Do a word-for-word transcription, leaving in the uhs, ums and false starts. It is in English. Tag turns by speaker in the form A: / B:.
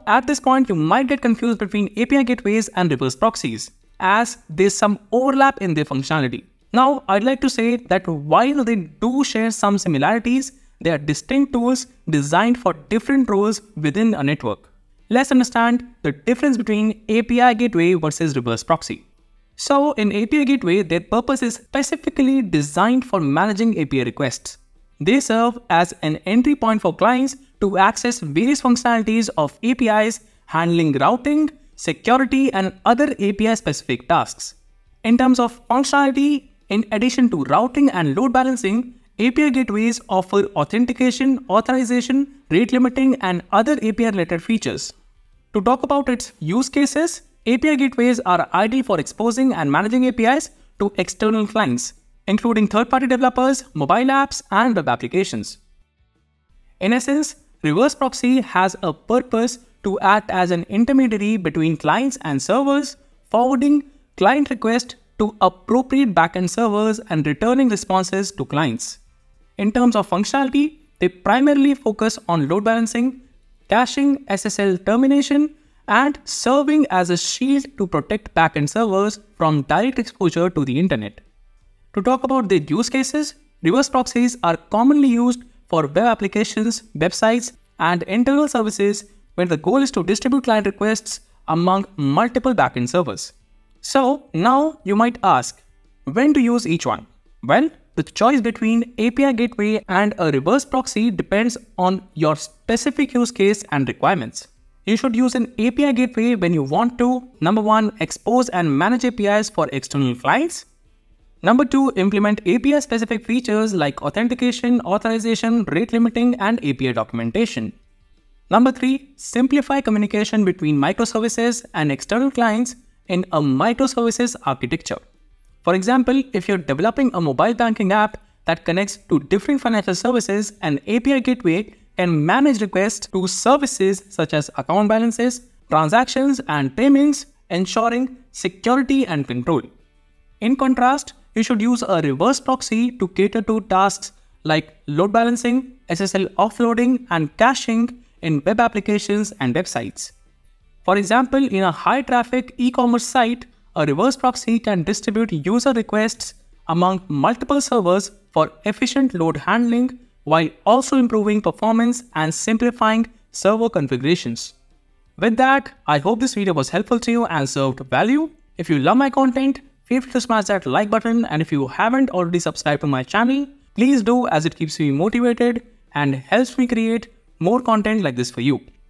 A: at this point, you might get confused between A P I gateways and reverse proxies, as there's some overlap in their functionality. Now, I'd like to say that while they do share some similarities, they are distinct tools designed for different roles within a network. Let's understand the difference between A P I gateway versus reverse proxy. So, in A P I gateway, their purpose is specifically designed for managing A P I requests. They serve as an entry point for clients to access various functionalities of A P Is, handling routing, security, and other A P I-specific tasks. In terms of functionality, in addition to routing and load balancing, A P I gateways offer authentication, authorization, rate limiting, and other A P I-related features. To talk about its use cases, A P I gateways are ideal for exposing and managing A P Is to external clients, including third-party developers, mobile apps, and web applications. In essence, reverse proxy has a purpose to act as an intermediary between clients and servers, forwarding client requests to appropriate backend servers and returning responses to clients. In terms of functionality, they primarily focus on load balancing, caching, S S L termination, and serving as a shield to protect backend servers from direct exposure to the internet. To talk about their use cases, reverse proxies are commonly used for web applications, websites, and internal services where the goal is to distribute client requests among multiple backend servers. So now you might ask, when to use each one? Well, the choice between A P I gateway and a reverse proxy depends on your specific use case and requirements. You should use an A P I gateway when you want to, number one, expose and manage A P Is for external clients. Number two, implement A P I-specific features like authentication, authorization, rate limiting, and A P I documentation. Number three, simplify communication between microservices and external clients in a microservices architecture. For example, if you're developing a mobile banking app that connects to different financial services, an A P I gateway can manage requests to services such as account balances, transactions, and payments, ensuring security and control. In contrast, you should use a reverse proxy to cater to tasks like load balancing, S S L offloading, and caching in web applications and websites. For example, in a high-traffic e-commerce site, a reverse proxy can distribute user requests among multiple servers for efficient load handling while also improving performance and simplifying server configurations. With that, I hope this video was helpful to you and served value. If you love my content, feel free to smash that like button, and if you haven't already subscribed to my channel, please do, as it keeps me motivated and helps me create more content like this for you.